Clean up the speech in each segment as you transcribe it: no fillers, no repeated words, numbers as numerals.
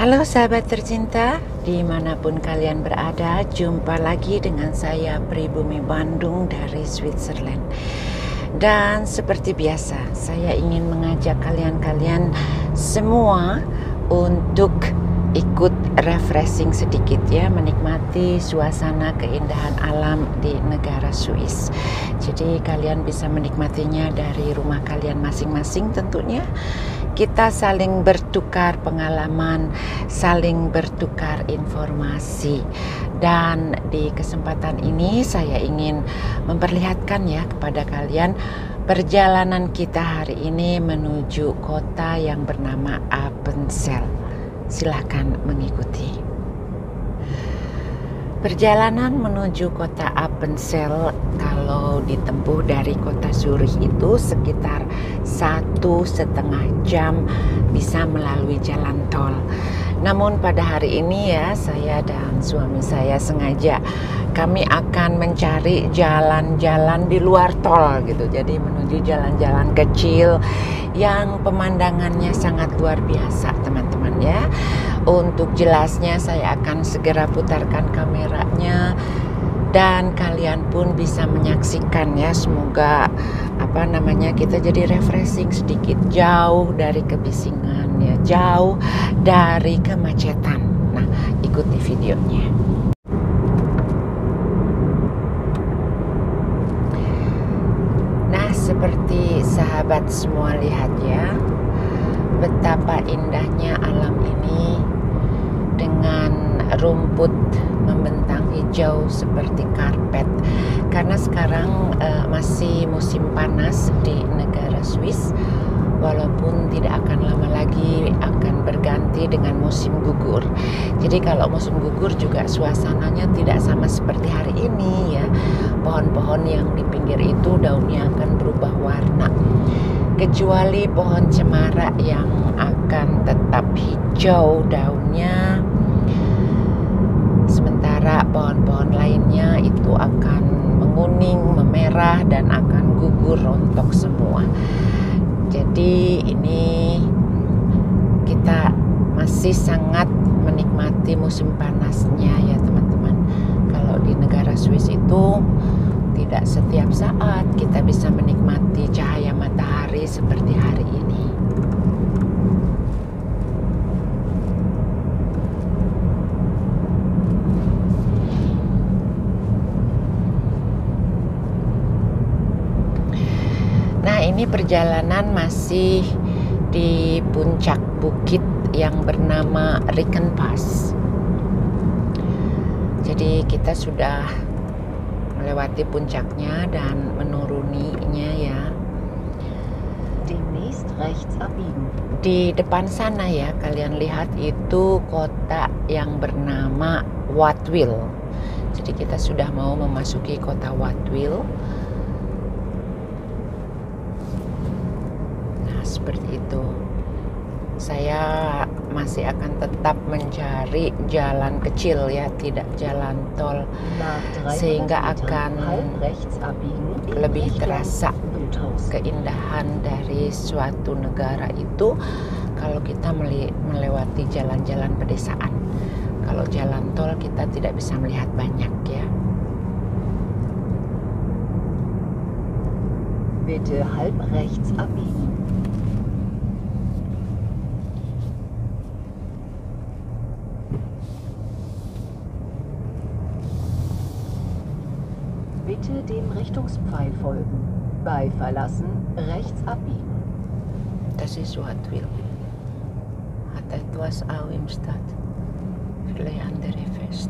Halo sahabat tercinta, dimanapun kalian berada, jumpa lagi dengan saya Pribumi Bandung dari Switzerland. Dan seperti biasa, saya ingin mengajak kalian semua untuk ikut refreshing sedikit ya, menikmati suasana keindahan alam di negara Swiss. Jadi kalian bisa menikmatinya dari rumah kalian masing-masing tentunya. Kita saling bertukar pengalaman, saling bertukar informasi. Dan di kesempatan ini saya ingin memperlihatkan ya kepada kalian perjalanan kita hari ini menuju kota yang bernama Appenzell. Silakan mengikuti. Perjalanan menuju kota Appenzell kalau ditempuh dari kota Zurich itu sekitar 1,5 jam bisa melalui jalan tol. Namun pada hari ini ya, saya dan suami saya sengaja kami akan mencari jalan-jalan di luar tol gitu. Jadi menuju jalan-jalan kecil yang pemandangannya sangat luar biasa teman-teman ya. Untuk jelasnya saya akan segera putarkan kameranya dan kalian pun bisa menyaksikan ya. Semoga kita jadi refreshing sedikit, jauh dari kebisingan ya, jauh dari kemacetan. Nah, ikuti videonya. Nah, seperti sahabat semua lihat ya, betapa indahnya alam ini dengan rumput membentang hijau seperti karpet. Karena sekarang masih musim panas di negara Swiss, walaupun tidak akan lama lagi akan berganti dengan musim gugur. Jadi kalau musim gugur juga suasananya tidak sama seperti hari ini ya. Pohon-pohon yang di pinggir itu daunnya akan berubah warna, kecuali pohon cemara yang akan tetap hijau daunnya, sementara pohon-pohon lainnya itu akan menguning, memerah, dan akan gugur rontok semua. Jadi ini kita masih sangat menikmati musim panasnya ya teman-teman. Kalau di negara Swiss itu tidak setiap saat kita bisa menikmati cahaya matahari seperti hari ini. Nah, ini perjalanan masih di puncak bukit yang bernama Rickenpass. Jadi kita sudah melewati puncaknya dan menuruninya ya. Demnächst rechts abbiegen. Di depan sana ya, kalian lihat itu kota yang bernama Wattwil. Jadi kita sudah mau memasuki kota Wattwil. Nah, seperti itu. Saya masih akan tetap mencari jalan kecil ya, tidak jalan tol, sehingga akan lebih terasa keindahan dari suatu negara itu kalau kita melewati jalan-jalan pedesaan. Kalau jalan tol kita tidak bisa melihat banyak ya. Bitte halb rechts abbiegen. Bitte dem Richtungspfeil folgen. Bei Verlassen rechts abbiegen. Das ist Wattwil. Hat etwas auch im Stadt. Vielleicht andere Fest.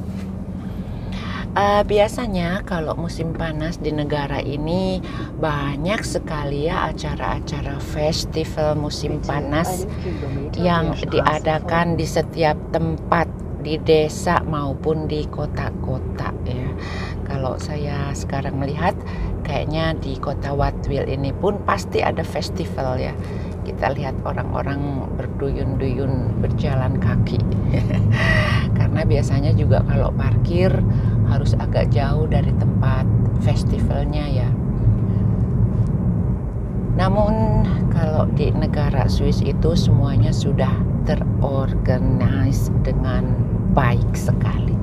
Biasanya kalau musim panas di negara ini banyak sekali ya acara-acara festival musim panas yang diadakan di setiap tempat, di desa maupun di kota-kota ya. Kalau saya sekarang melihat kayaknya di kota Wattwil ini pun pasti ada festival ya. Kita lihat orang-orang berduyun-duyun berjalan kaki. Karena biasanya juga kalau parkir harus agak jauh dari tempat festivalnya ya. Namun kalau di negara Swiss itu semuanya sudah terorganize dengan baik sekali.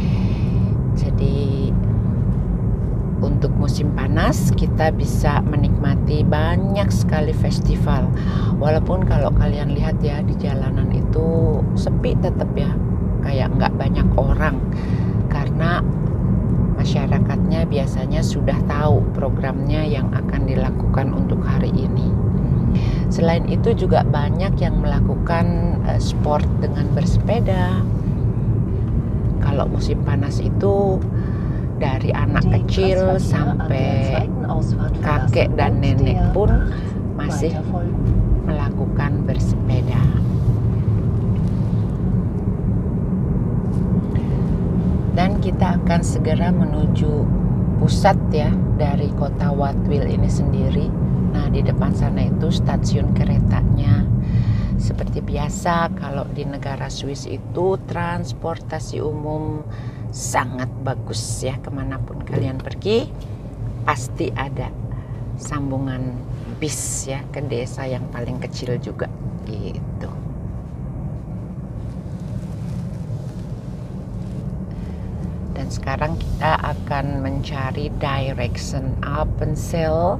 Jadi untuk musim panas kita bisa menikmati banyak sekali festival. Walaupun kalau kalian lihat ya di jalanan itu sepi tetap ya, kayak nggak banyak orang karena masyarakatnya biasanya sudah tahu programnya yang akan dilakukan untuk hari ini. Selain itu juga banyak yang melakukan sport dengan bersepeda. Kalau musim panas itu dari anak kecil sampai kakek dan nenek pun masih melakukan bersepeda. Dan kita akan segera menuju pusat ya dari kota Wattwil ini sendiri. Nah, di depan sana itu stasiun keretanya. Seperti biasa kalau di negara Swiss itu transportasi umum sangat bagus ya, kemanapun kalian pergi pasti ada sambungan bis ya ke desa yang paling kecil juga gitu. Dan sekarang kita akan mencari direction Appenzell.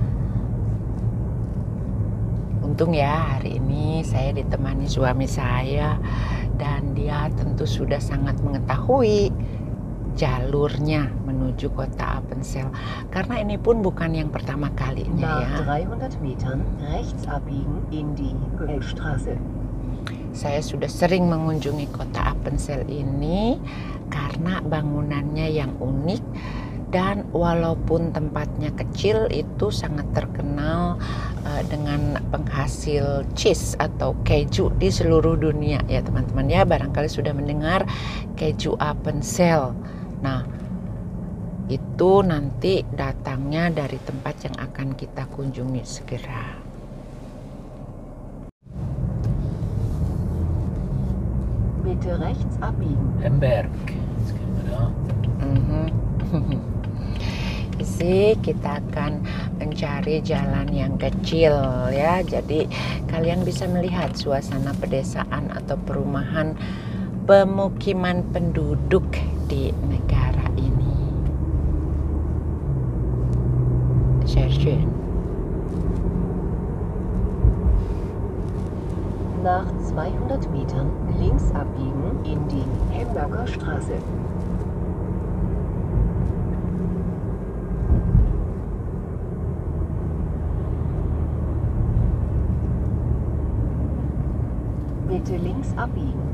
Untung ya hari ini saya ditemani suami saya dan dia tentu sudah sangat mengetahui jalurnya menuju kota Appenzell. Karena ini pun bukan yang pertama kalinya ya. Nach 300 Metern rechts abbiegen in die Höchstraße. Saya sudah sering mengunjungi kota Appenzell ini karena bangunannya yang unik dan walaupun tempatnya kecil itu sangat terkenal dengan penghasil cheese atau keju di seluruh dunia ya teman-teman ya, barangkali sudah mendengar keju Appenzell. Nah, itu nanti datangnya dari tempat yang akan kita kunjungi segera. Bitte rechts abbiegen. Hemberg. Jetzt gehen wir da. Sih kita akan mencari jalan yang kecil ya, jadi kalian bisa melihat suasana pedesaan atau perumahan pemukiman penduduk di negara ini. Sehr schön. Nach 200 Metern links abbiegen in die Hemberger Straße. Bitte links abbiegen.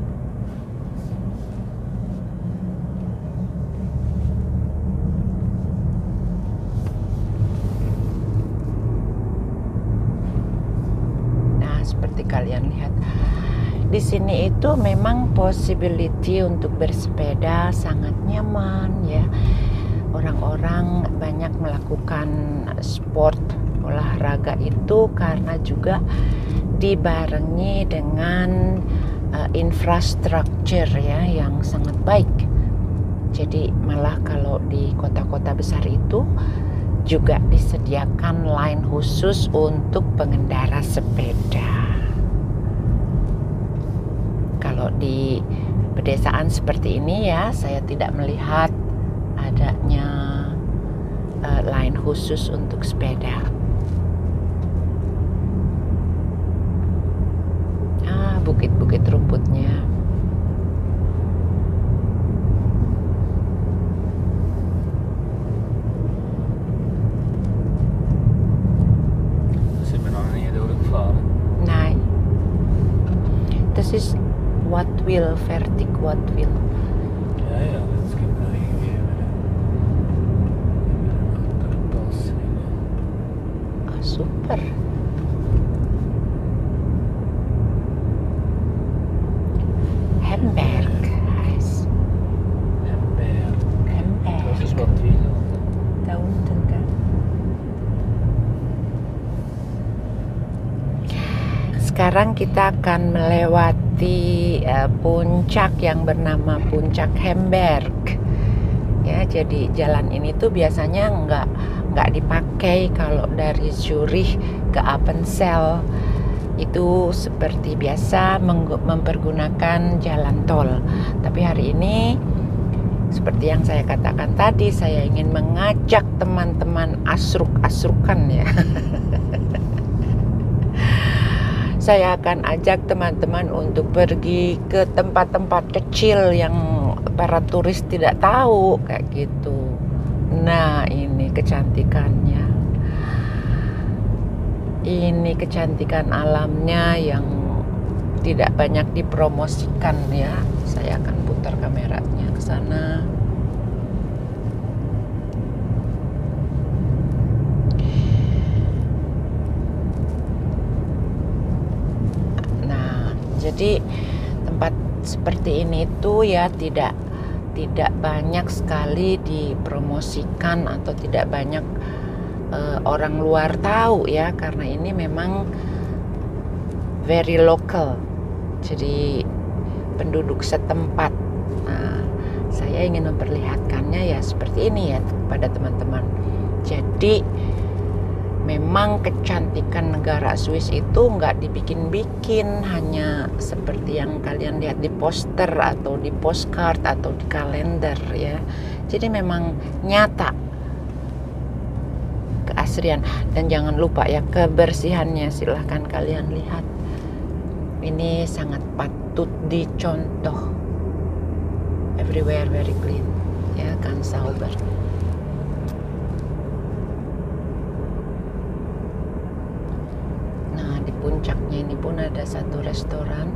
Nah, seperti kalian lihat di sini itu memang possibility untuk bersepeda sangat nyaman ya. Orang-orang banyak melakukan sport olahraga itu karena juga dibarengi dengan infrastruktur ya yang sangat baik. Jadi malah kalau di kota-kota besar itu juga disediakan line khusus untuk pengendara sepeda. Kalau di pedesaan seperti ini ya, saya tidak melihat adanya line khusus untuk sepeda. Bukit-bukit rumputnya. Sind wir noch nie durchgefahren? Nein. Das ist Wattwil, fertig Wattwil. Ja, ja, jetzt gehen wir irgendwie über den Pass. Oh, super. Hemberg heißt. Hemberg. Das ist Hemberg. Wattwil. Da unten kan. Sekarang kita akan melewati puncak yang bernama Puncak Hemberg. Ya, jadi jalan ini tuh biasanya nggak dipakai kalau dari Zurich ke Appenzell. Itu seperti biasa mempergunakan jalan tol. Tapi hari ini seperti yang saya katakan tadi, saya ingin mengajak teman-teman asruk-asrukan ya. Saya akan ajak teman-teman untuk pergi ke tempat-tempat kecil yang para turis tidak tahu kayak gitu. Nah, ini kecantikannya. Ini kecantikan alamnya yang tidak banyak dipromosikan ya. Saya akan putar kameranya ke sana. Nah, jadi tempat seperti ini tuh ya tidak banyak sekali dipromosikan atau tidak banyak orang luar tahu ya, karena ini memang very local, jadi penduduk setempat. Nah, saya ingin memperlihatkannya ya seperti ini ya kepada teman-teman. Jadi memang kecantikan negara Swiss itu nggak dibikin-bikin, hanya seperti yang kalian lihat di poster atau di postcard atau di kalender ya. Jadi memang nyata keasrian, dan jangan lupa ya kebersihannya, silahkan kalian lihat. Ini sangat patut dicontoh. Everywhere very clean ya kan, sauber. Nah, di puncaknya ini pun ada satu restoran.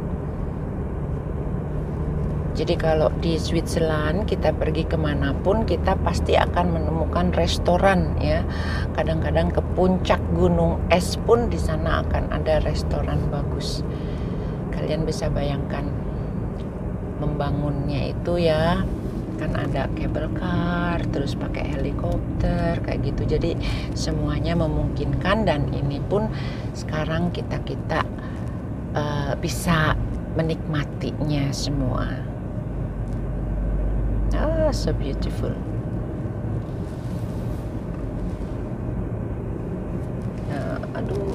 Jadi kalau di Switzerland kita pergi kemanapun kita pasti akan menemukan restoran ya. Kadang-kadang ke puncak gunung es pun di sana akan ada restoran bagus. Kalian bisa bayangkan membangunnya itu ya, kan ada cable car, terus pakai helikopter kayak gitu. Jadi semuanya memungkinkan, dan ini pun sekarang kita bisa menikmatinya semua. Ah, so beautiful. Nah, aduh,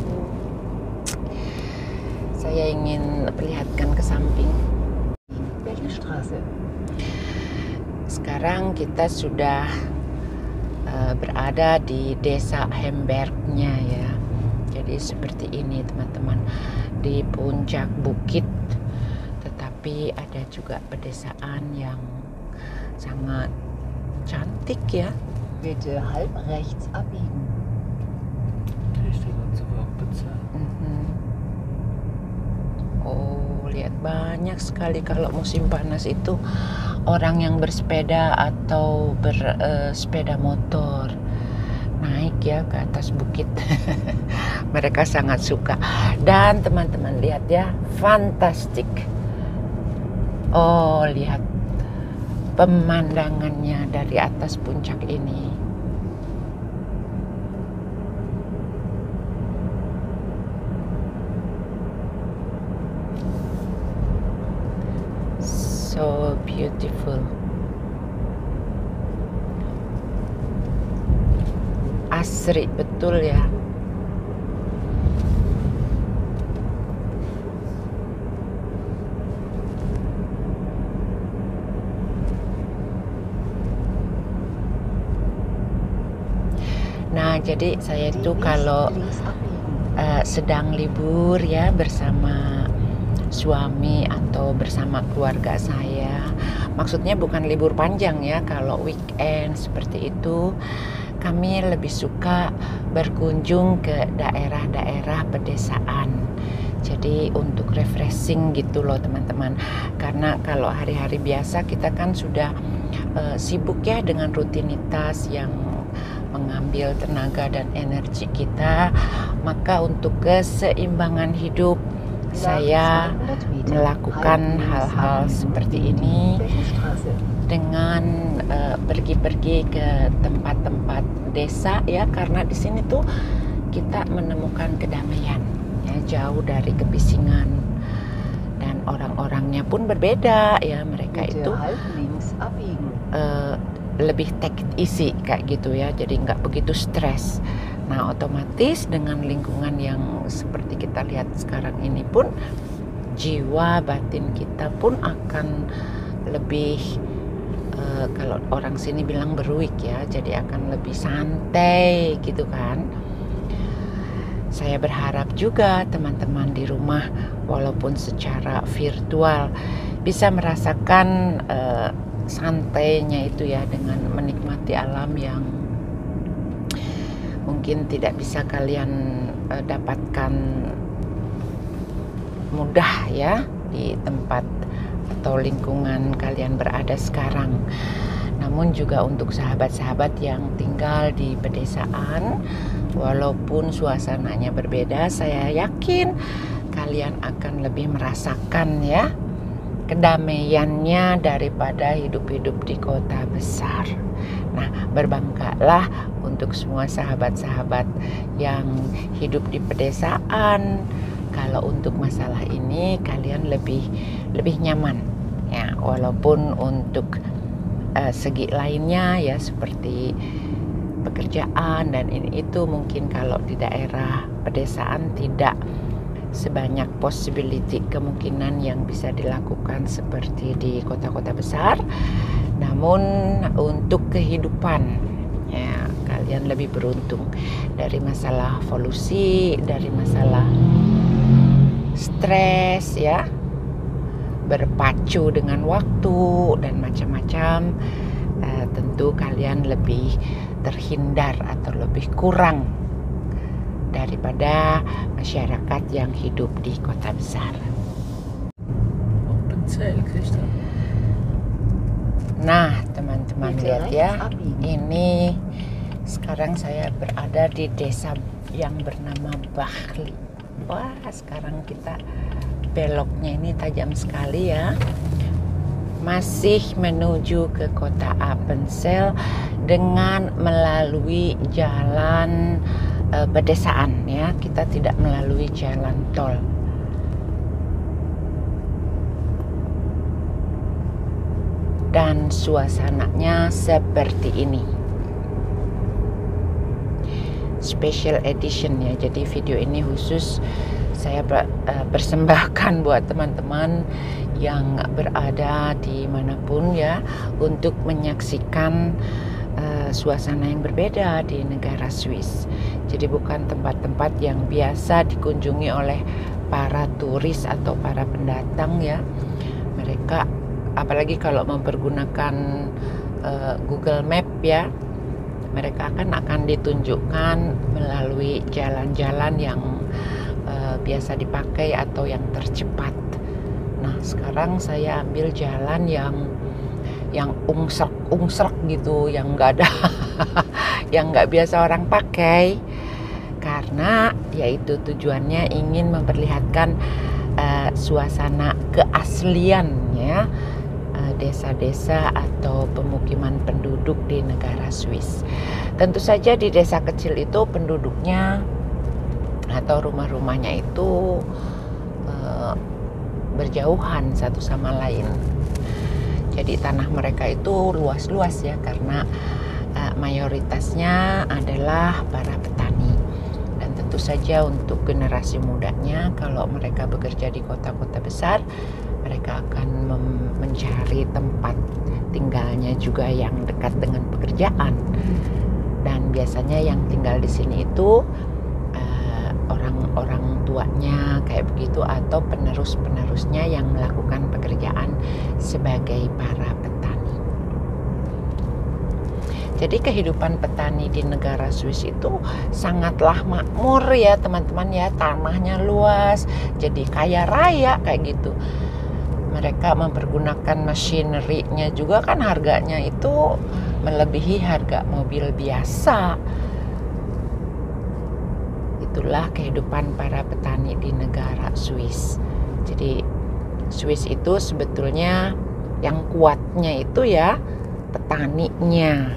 saya ingin perlihatkan ke samping. Berlstraße. Sekarang kita sudah berada di desa Hembergnya ya. Jadi seperti ini teman-teman, di puncak bukit, tetapi ada juga pedesaan yang sangat cantik ya. Bitte halb rechts abbiegen. Oh, lihat banyak sekali kalau musim panas itu orang yang bersepeda atau bersepeda motor naik ya ke atas bukit. Mereka sangat suka. Dan teman-teman lihat ya, fantastik. Oh, lihat pemandangannya dari atas puncak ini. So beautiful. Asri betul ya. Nah, jadi saya itu kalau sedang libur ya bersama suami atau bersama keluarga saya, maksudnya bukan libur panjang ya, kalau weekend seperti itu, kami lebih suka berkunjung ke daerah-daerah pedesaan. Jadi untuk refreshing gitu loh teman-teman. Karena kalau hari-hari biasa kita kan sudah sibuk ya dengan rutinitas yang mengambil tenaga dan energi kita. Maka untuk keseimbangan hidup saya melakukan hal-hal seperti ini dengan pergi-pergi ke tempat-tempat desa ya, karena di sini tuh kita menemukan kedamaian ya, jauh dari kebisingan, dan orang-orangnya pun berbeda ya. Mereka itu lebih take it easy kayak gitu ya, jadi nggak begitu stres. Nah otomatis dengan lingkungan yang seperti kita lihat sekarang ini pun, jiwa batin kita pun akan lebih kalau orang sini bilang beruik ya, jadi akan lebih santai gitu kan. Saya berharap juga teman-teman di rumah walaupun secara virtual bisa merasakan santainya itu ya, dengan menikmati alam yang mungkin tidak bisa kalian dapatkan mudah ya di tempat atau lingkungan kalian berada sekarang. Namun juga untuk sahabat-sahabat yang tinggal di pedesaan, walaupun suasananya berbeda, saya yakin kalian akan lebih merasakan ya kedamaiannya daripada hidup-hidup di kota besar. Nah, berbanggalah untuk semua sahabat-sahabat yang hidup di pedesaan. Kalau untuk masalah ini kalian lebih nyaman ya, walaupun untuk segi lainnya ya seperti pekerjaan dan ini itu mungkin kalau di daerah pedesaan tidak sebanyak possibility kemungkinan yang bisa dilakukan seperti di kota-kota besar. Namun untuk kehidupan ya kalian lebih beruntung dari masalah polusi, dari masalah stres ya, berpacu dengan waktu dan macam-macam. Tentu kalian lebih terhindar atau lebih kurang daripada masyarakat yang hidup di kota besar. Appenzell, Christa. Nah, teman-teman lihat ya, ini sekarang saya berada di desa yang bernama Bahli. Wah, sekarang kita beloknya ini tajam sekali ya. Masih menuju ke kota Appenzell dengan melalui jalan pedesaan ya, kita tidak melalui jalan tol. Dan suasananya seperti ini. Special edition ya, jadi video ini khusus saya persembahkan buat teman-teman yang berada di manapun ya, untuk menyaksikan suasana yang berbeda di negara Swiss. Jadi bukan tempat-tempat yang biasa dikunjungi oleh para turis atau para pendatang ya. Mereka apalagi kalau mempergunakan Google Map ya, mereka akan ditunjukkan melalui jalan-jalan yang biasa dipakai atau yang tercepat. Nah, sekarang saya ambil jalan yang ungsrek gitu, yang nggak ada yang nggak biasa orang pakai, karena yaitu tujuannya ingin memperlihatkan suasana keasliannya desa-desa atau pemukiman penduduk di negara Swiss. Tentu saja di desa kecil itu penduduknya atau rumah-rumahnya itu berjauhan satu sama lain. Jadi tanah mereka itu luas-luas ya, karena mayoritasnya adalah para petani. Dan tentu saja untuk generasi mudanya, kalau mereka bekerja di kota-kota besar, mereka akan mencari tempat tinggalnya juga yang dekat dengan pekerjaan. Dan biasanya yang tinggal di sini itu orang-orang tuanya kayak begitu, atau penerus-penerusnya yang melakukan pekerjaan sebagai para petani. Jadi kehidupan petani di negara Swiss itu sangatlah makmur ya teman-teman ya, tanahnya luas, jadi kaya raya kayak gitu. Mereka mempergunakan machinery-nya juga kan, harganya itu melebihi harga mobil biasa. Itulah kehidupan para petani di negara Swiss. Jadi Swiss itu sebetulnya yang kuatnya itu ya petaninya.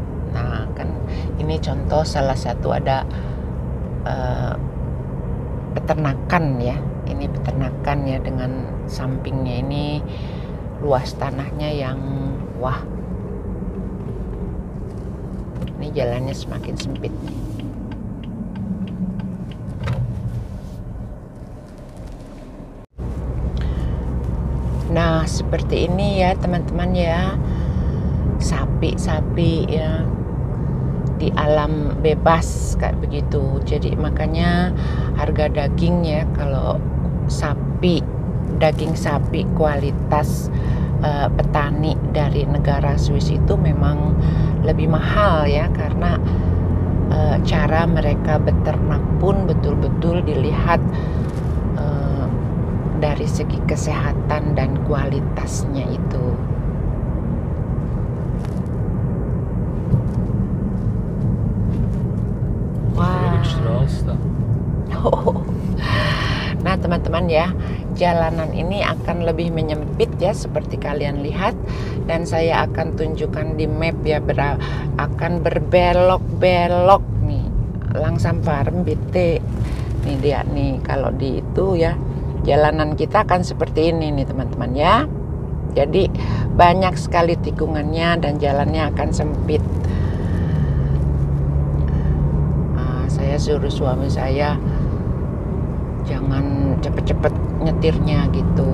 Nah kan ini contoh salah satu ada peternakan ya. Ini peternakan ya, dengan sampingnya ini luas tanahnya yang wah. Ini jalannya semakin sempit. Nah, seperti ini ya teman-teman ya. Sapi-sapi ya di alam bebas kayak begitu. Jadi makanya harga daging ya, kalau sapi, daging sapi kualitas petani dari negara Swiss itu memang lebih mahal ya, karena cara mereka beternak pun betul-betul dilihat dari segi kesehatan dan kualitasnya itu. Wah. Straße da. Nah teman-teman ya, jalanan ini akan lebih menyempit ya seperti kalian lihat, dan saya akan tunjukkan di map ya, akan berbelok-belok nih, langsam farm BT. Nih dia nih, kalau di itu ya, jalanan kita akan seperti ini nih teman-teman ya. Jadi banyak sekali tikungannya dan jalannya akan sempit. Saya suruh suami saya jangan cepet-cepet nyetirnya gitu.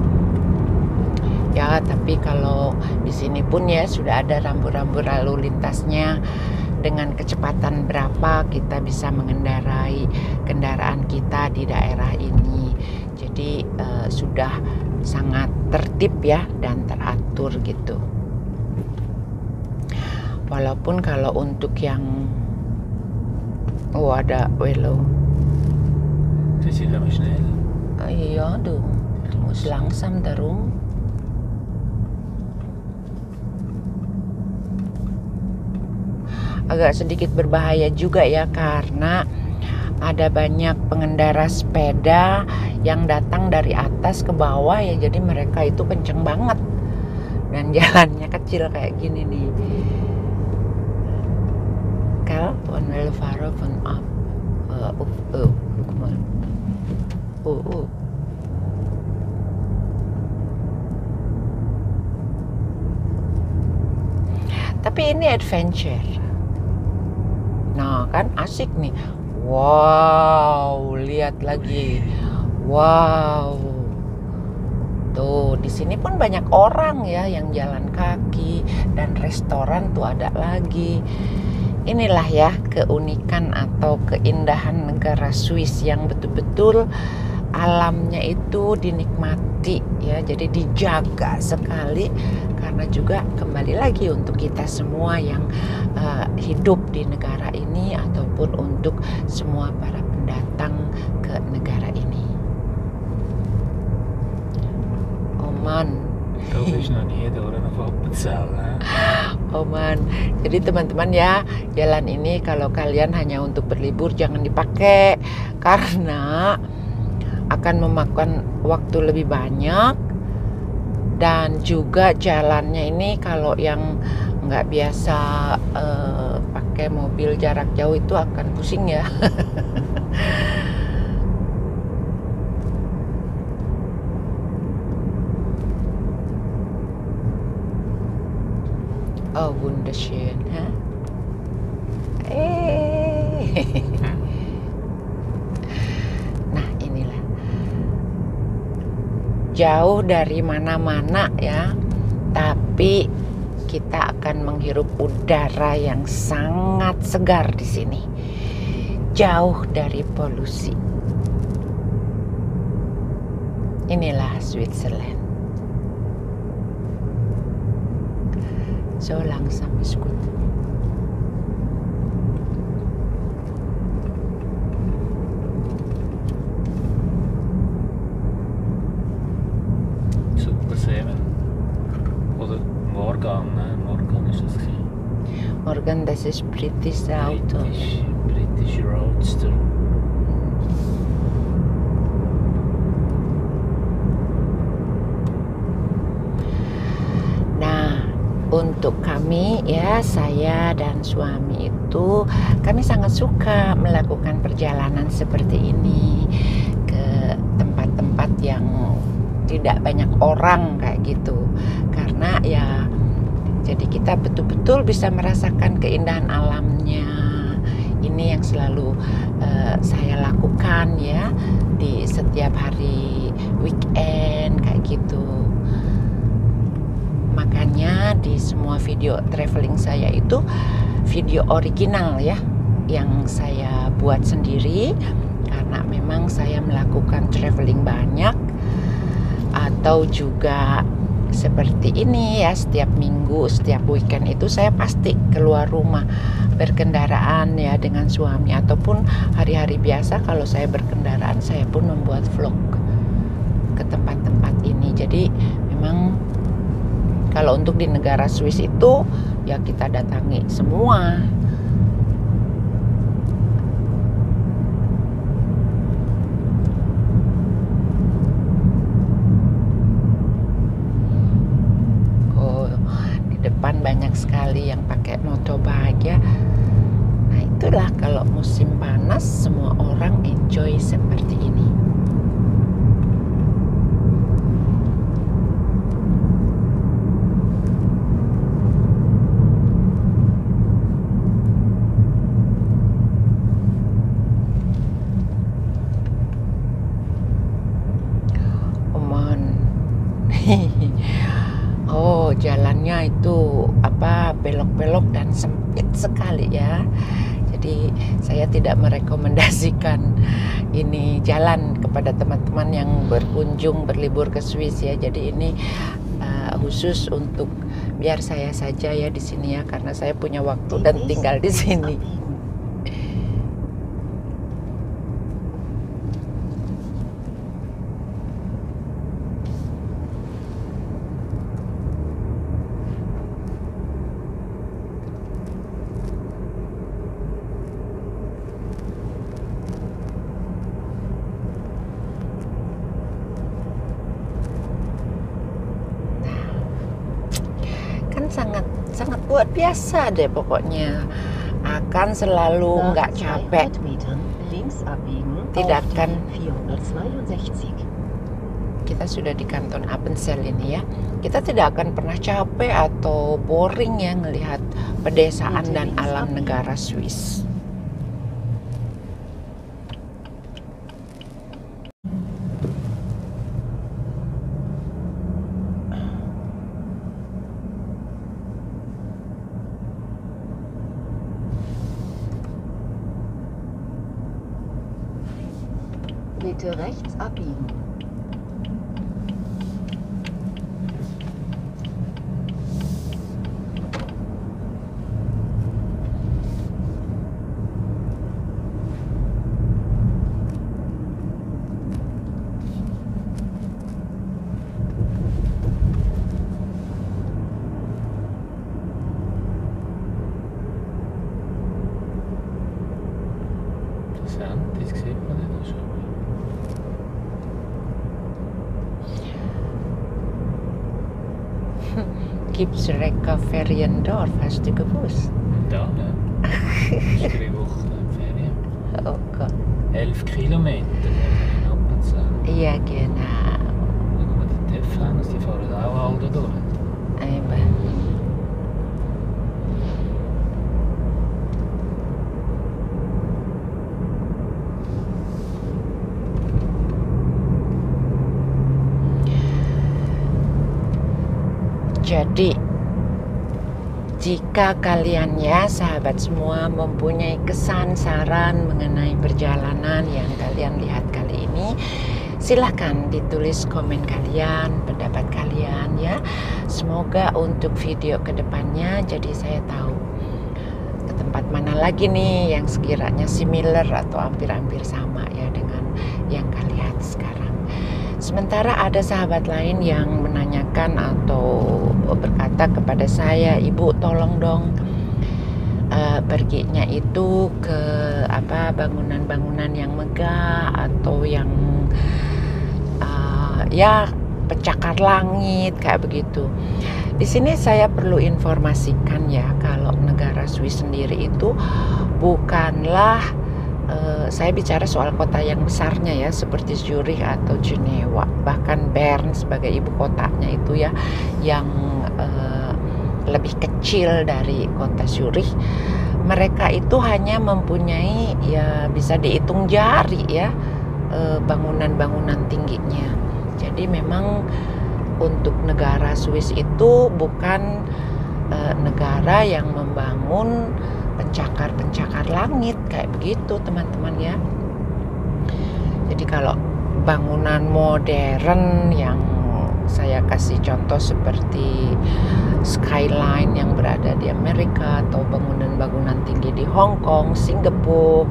Ya, tapi kalau di sini pun ya sudah ada rambu-rambu lalu lintasnya, dengan kecepatan berapa kita bisa mengendarai kendaraan kita di daerah ini. Jadi sudah sangat tertib ya dan teratur gitu. Walaupun kalau untuk yang ada Velo. Das ist aber schnell. Ja, du musst langsam darum. Agak sedikit berbahaya juga ya, karena ada banyak pengendara sepeda yang datang dari atas ke bawah ya, jadi mereka itu kenceng banget dan jalannya kecil kayak gini nih. Kal van wel varen van af look maar. Tapi ini adventure. Nah kan asik nih. Wow, lihat lagi. Wow. Tuh, di sini pun banyak orang ya yang jalan kaki, dan restoran tuh ada lagi. Inilah ya keunikan atau keindahan negara Swiss, yang betul-betul alamnya itu dinikmati ya, jadi dijaga sekali, karena juga kembali lagi untuk kita semua yang hidup di negara ini, ataupun untuk semua para pendatang ke negara ini. Oman. Da bist du noch nie durch nach Appenzell. Oman. Jadi teman-teman ya, jalan ini kalau kalian hanya untuk berlibur jangan dipakai, karena akan memakan waktu lebih banyak, dan juga jalannya ini kalau yang nggak biasa pakai mobil jarak jauh itu akan pusing ya. Oh, wunderschön, ha? Nah, inilah. Jauh dari mana-mana ya, tapi kita akan menghirup udara yang sangat segar di sini. Jauh dari polusi. Inilah Switzerland. So langsam ist gut. Super Seven. Oder Morgan, ne? Morgan ist das gewesen. Morgan, das ist britisches Auto. British Roadster. untuk kami ya, saya dan suami itu, kami sangat suka melakukan perjalanan seperti ini ke tempat-tempat yang tidak banyak orang kayak gitu. Karena ya jadi kita betul-betul bisa merasakan keindahan alamnya. Ini yang selalu saya lakukan ya di setiap hari weekend kayak gitu. Makanya di semua video traveling saya itu video original ya, yang saya buat sendiri karena memang saya melakukan traveling banyak, atau juga seperti ini ya, setiap minggu, setiap weekend itu saya pasti keluar rumah berkendaraan ya dengan suami, ataupun hari-hari biasa kalau saya berkendaraan saya pun membuat vlog ke tempat-tempat ini. Jadi memang kalau untuk di negara Swiss itu ya kita datangi semua. Oh, di depan banyak sekali yang pakai motorbike ya. Nah, itulah kalau musim panas semua orang enjoy seperti ini. Oh, jalannya itu belok-belok dan sempit sekali ya. Jadi saya tidak merekomendasikan ini jalan kepada teman-teman yang berkunjung berlibur ke Swiss ya. Jadi ini khusus untuk biar saya saja ya di sini ya, karena saya punya waktu dan tinggal di sini. Sangat luar biasa deh pokoknya, akan selalu nggak capek, tidak akan. Kita sudah di kanton Appenzell ini ya, kita tidak akan pernah capek atau boring ya ngelihat pedesaan dan alam negara Swiss. Bitte rechts abbiegen. Interessant, das sieht man nicht schon. Gipsrecker Feriendorf, hast du gewusst? Da, ja. Ist 3 Wochen Ferien. Oh Gott. 11 Kilometer in Appenzell. Iya genau. Schauen wir die TÜV an, die fahren auch alle da durch. Eben. Jadi jika kalian ya sahabat semua mempunyai kesan saran mengenai perjalanan yang kalian lihat kali ini, silahkan ditulis komen kalian, pendapat kalian ya. Semoga untuk video kedepannya jadi saya tahu ke tempat mana lagi nih yang sekiranya similar atau hampir-hampir sama ya dengan yang kalian lihat sekarang. Sementara ada sahabat lain yang menanyakan atau berkata kepada saya, "Ibu tolong dong perginya itu ke bangunan-bangunan yang megah atau yang ya pencakar langit kayak begitu. Di sini saya perlu informasikan ya, kalau negara Swiss sendiri itu bukanlah saya bicara soal kota yang besarnya ya, seperti Zurich atau Jenewa, bahkan Bern sebagai ibu kotanya itu ya, yang lebih kecil dari kota Zurich. Mereka itu hanya mempunyai ya bisa dihitung jari ya bangunan-bangunan tingginya. Jadi memang untuk negara Swiss itu bukan negara yang membangun pencakar-pencakar langit kayak begitu teman-teman ya. Jadi kalau bangunan modern yang saya kasih contoh seperti skyline yang berada di Amerika, atau bangunan-bangunan tinggi di Hong Kong, Singapura,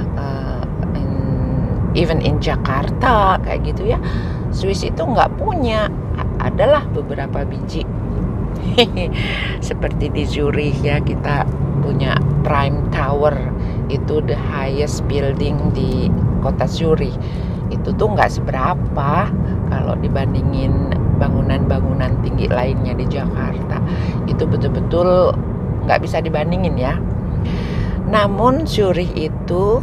even in Jakarta kayak gitu ya, Swiss itu nggak punya. Adalah beberapa biji seperti di Zurich ya, kita punya Prime Tower, itu the highest building di kota Zurich. Itu tuh nggak seberapa kalau dibandingin bangunan-bangunan tinggi lainnya di Jakarta. Itu betul-betul nggak bisa dibandingin ya. Namun Zurich itu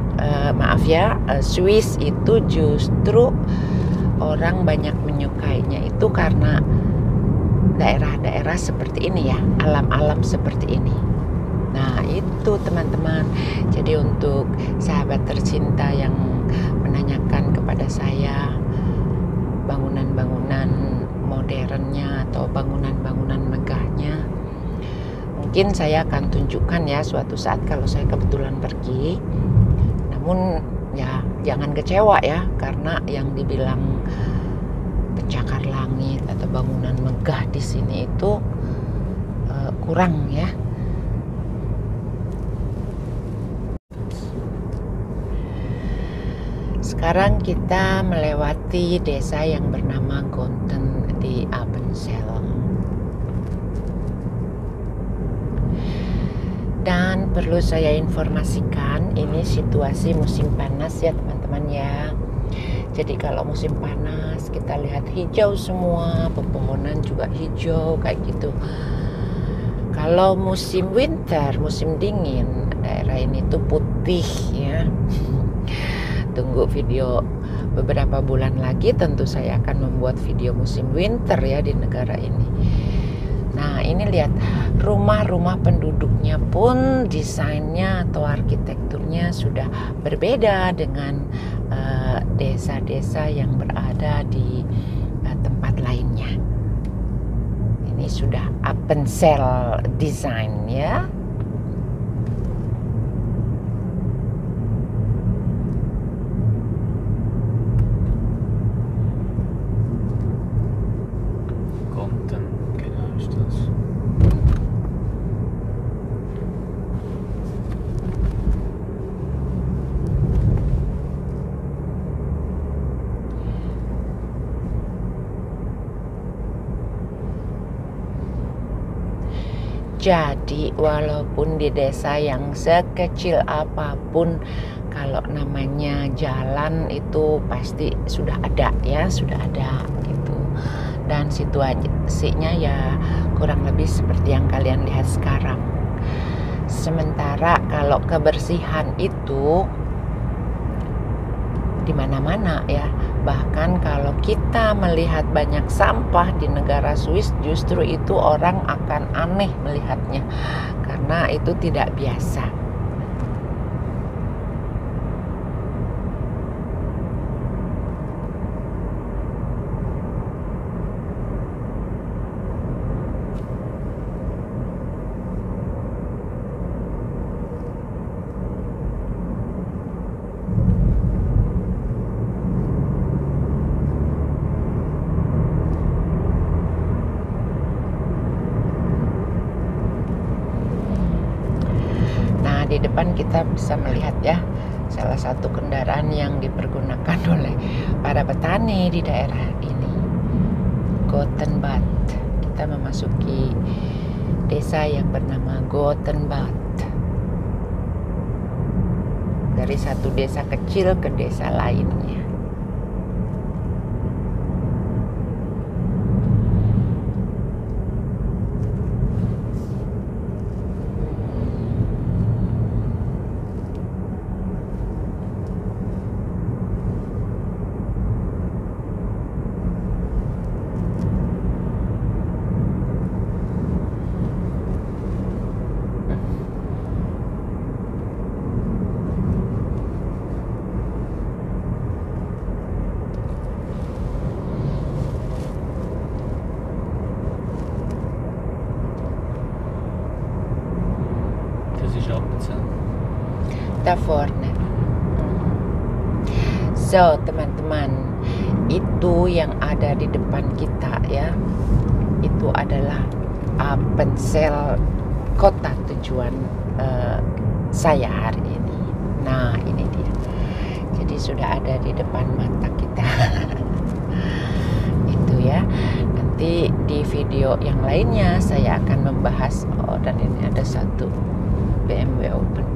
Swiss itu justru orang banyak menyukainya itu karena daerah-daerah seperti ini ya, alam-alam seperti ini. Nah itu teman-teman, jadi untuk sahabat tercinta yang menanyakan kepada saya bangunan-bangunan modernnya atau bangunan-bangunan megahnya, mungkin saya akan tunjukkan ya suatu saat kalau saya kebetulan pergi. Namun ya jangan kecewa ya, karena yang dibilang pencakar langit atau bangunan megah di sini itu kurang ya. Sekarang kita melewati desa yang bernama Gonten di Appenzell. Dan perlu saya informasikan, ini situasi musim panas ya teman-teman ya. Jadi kalau musim panas kita lihat hijau semua, pepohonan juga hijau kayak gitu. Kalau musim winter, musim dingin, daerah ini tuh putih ya. Tunggu video beberapa bulan lagi, tentu saya akan membuat video musim winter ya di negara ini. Nah ini lihat rumah-rumah penduduknya pun desainnya atau arsitekturnya sudah berbeda dengan desa-desa yang berada di tempat lainnya. Ini sudah Appenzell design ya. Jadi walaupun di desa yang sekecil apapun, kalau namanya jalan itu pasti sudah ada ya, sudah ada gitu. Dan situasinya ya kurang lebih seperti yang kalian lihat sekarang. Sementara kalau kebersihan itu di mana-mana ya. Bahkan kalau kita melihat banyak sampah di negara Swiss, justru itu orang akan aneh melihatnya karena itu tidak biasa. Di depan kita bisa melihat ya salah satu kendaraan yang dipergunakan oleh para petani di daerah ini, Gothenbad. Kita memasuki desa yang bernama Gothenbad. Dari satu desa kecil ke desa lainnya. ist Appenzell. Da vorne. So, teman-teman, itu yang ada di depan kita ya, itu adalah Appenzell, kota tujuan saya hari ini. Nah, ini dia. Jadi sudah ada di depan mata kita. Itu ya. Nanti di video yang lainnya saya akan membahas. Oh, dan ini ada satu BMW Open.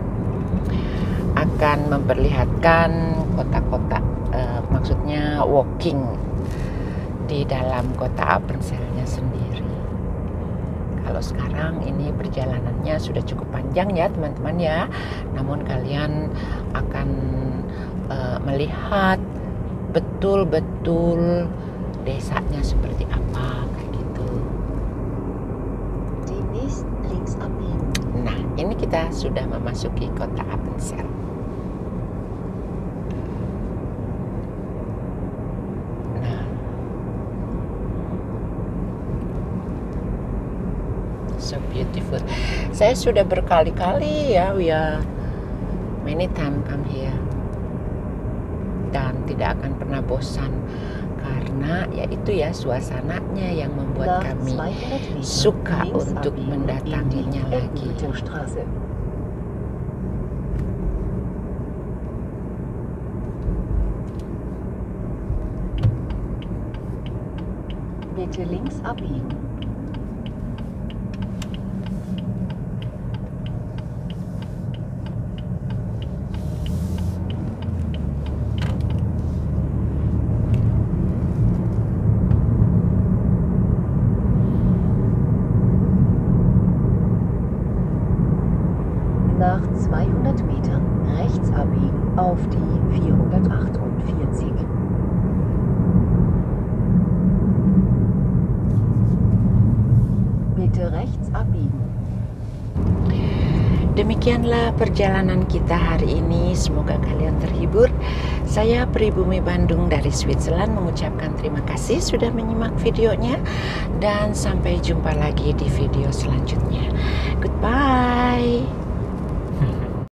Akan memperlihatkan kota-kota, maksudnya walking di dalam kota Appenzellnya sendiri. Kalau sekarang ini perjalanannya sudah cukup panjang ya teman-teman ya, namun kalian akan melihat betul-betul desanya seperti apa kayak gitu. Demnächst links abbiegen. Nah, ini kita sudah memasuki kota Appenzell. Nah, so beautiful. Saya sudah berkali-kali ya, we are many time come here, dan tidak akan pernah bosan karena ya itu ya suasananya yang membuat Nach kami 200 Metern suka links untuk abbiegen in mendatanginya die lagi. Eckenhüttenstraße. Bitte links abbiegen. Nach 200 Metern rechts abbiegen auf die 448. Bitte rechts abbiegen. Demikianlah perjalanan kita hari ini. Semoga kalian terhibur. Saya Pribumi Bandung dari Switzerland mengucapkan terima kasih sudah menyimak videonya, dan sampai jumpa lagi di video selanjutnya. Goodbye.